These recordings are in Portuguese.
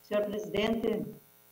Senhor presidente,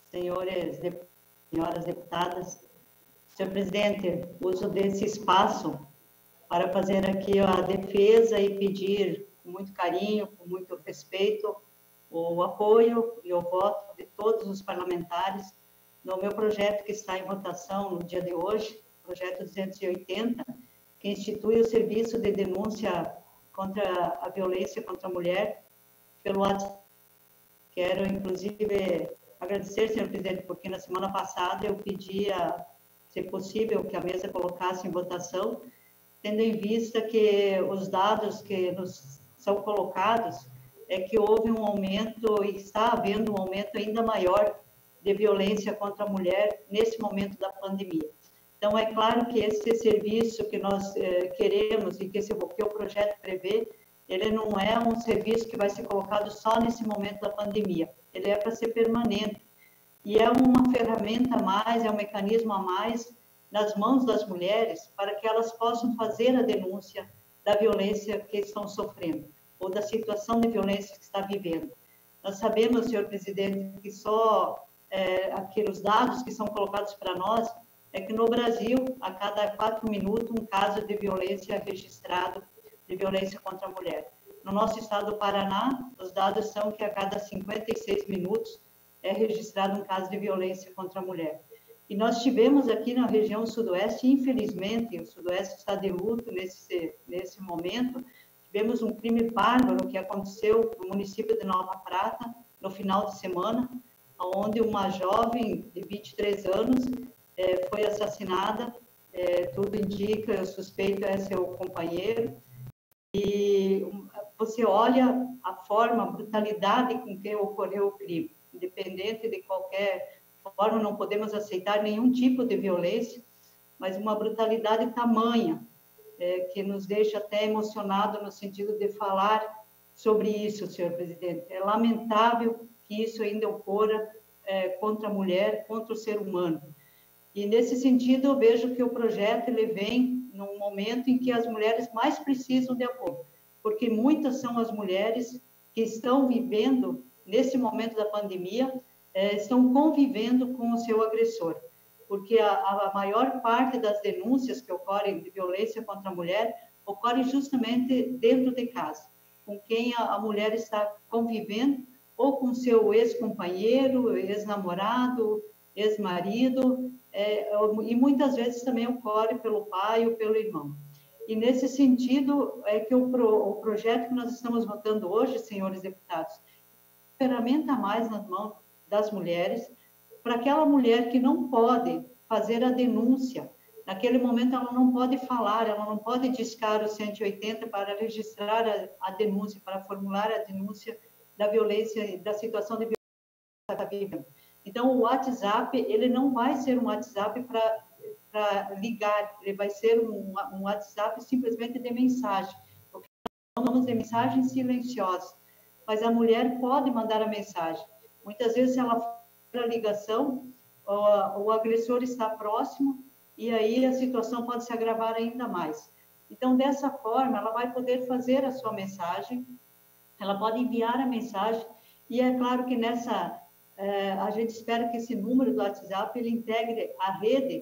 senhoras deputadas, senhor presidente, uso desse espaço para fazer aqui a defesa e pedir com muito carinho, com muito respeito, o apoio e o voto de todos os parlamentares no meu projeto que está em votação no dia de hoje, projeto 280, que institui o serviço de denúncia contra a violência contra a mulher pelo WhatsApp. Quero, inclusive, agradecer, senhor presidente, porque na semana passada eu pedia, se possível, que a mesa colocasse em votação, tendo em vista que os dados que nos são colocados é que houve um aumento e está havendo um aumento ainda maior de violência contra a mulher nesse momento da pandemia. Então, é claro que esse serviço que nós queremos e que o projeto prevê, ele não é um serviço que vai ser colocado só nesse momento da pandemia, ele é para ser permanente. E é uma ferramenta a mais, é um mecanismo a mais nas mãos das mulheres para que elas possam fazer a denúncia da violência que estão sofrendo ou da situação de violência que está vivendo. Nós sabemos, senhor presidente, que só aqueles dados que são colocados para nós é que no Brasil, a cada 4 minutos, um caso de violência é registrado, de violência contra a mulher. No nosso estado do Paraná, os dados são que a cada 56 minutos é registrado um caso de violência contra a mulher. E nós tivemos aqui na região sudoeste, infelizmente, o sudoeste está de luto nesse momento, tivemos um crime bárbaro que aconteceu no município de Nova Prata, no final de semana, onde uma jovem de 23 anos foi assassinada, tudo indica, o suspeito é seu companheiro, e você olha a forma, a brutalidade com que ocorreu o crime, independente de qualquer forma, não podemos aceitar nenhum tipo de violência, mas uma brutalidade tamanha, que nos deixa até emocionado no sentido de falar sobre isso, senhor presidente. É lamentável que isso ainda ocorra contra a mulher, contra o ser humano. E, nesse sentido, eu vejo que o projeto ele vem num momento em que as mulheres mais precisam de apoio, porque muitas são as mulheres que estão vivendo, nesse momento da pandemia, estão convivendo com o seu agressor, porque a maior parte das denúncias que ocorrem de violência contra a mulher ocorre justamente dentro de casa, com quem a mulher está convivendo, ou com seu ex-companheiro, ex-namorado, ex-marido, e muitas vezes também ocorre pelo pai ou pelo irmão. E nesse sentido é que o projeto que nós estamos votando hoje, senhores deputados, é uma ferramenta a mais nas mãos das mulheres, para aquela mulher que não pode fazer a denúncia, naquele momento ela não pode falar, ela não pode discar o 180 para registrar a denúncia, para formular a denúncia da violência, da situação de violência que está vivendo. Então, o WhatsApp, ele não vai ser um WhatsApp para ligar, ele vai ser um WhatsApp simplesmente de mensagem, o que nós chamamos de mensagem silenciosa, mas a mulher pode mandar a mensagem. Muitas vezes, se ela for a ligação, o agressor está próximo e aí a situação pode se agravar ainda mais. Então, dessa forma, ela vai poder fazer a sua mensagem, ela pode enviar a mensagem, e é claro que a gente espera que esse número do WhatsApp ele integre a rede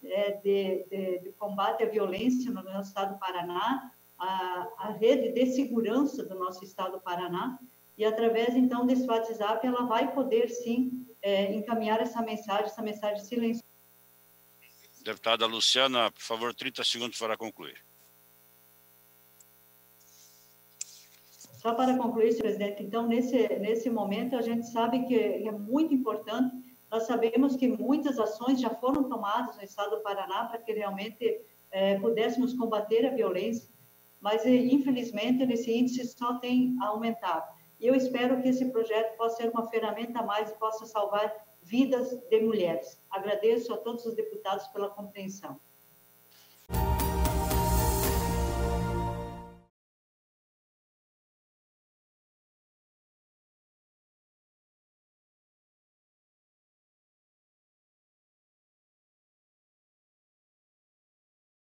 de combate à violência no nosso estado do Paraná, a rede de segurança do nosso estado do Paraná, e através, então, desse WhatsApp, ela vai poder, sim, encaminhar essa mensagem silenciosa. Deputada Luciana, por favor, 30 segundos para concluir. Só para concluir, senhor presidente, então, nesse momento, a gente sabe que é muito importante, nós sabemos que muitas ações já foram tomadas no estado do Paraná para que realmente pudéssemos combater a violência, mas, infelizmente, esse índice só tem aumentado. E eu espero que esse projeto possa ser uma ferramenta a mais e possa salvar vidas de mulheres. Agradeço a todos os deputados pela compreensão.